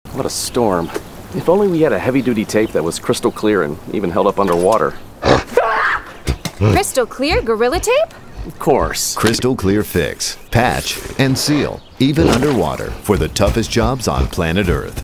What a storm. If only we had a heavy-duty tape that was crystal clear and even held up underwater. Crystal clear Gorilla Tape? Of course. Crystal Clear Fix, patch, and seal, even underwater, for the toughest jobs on planet Earth.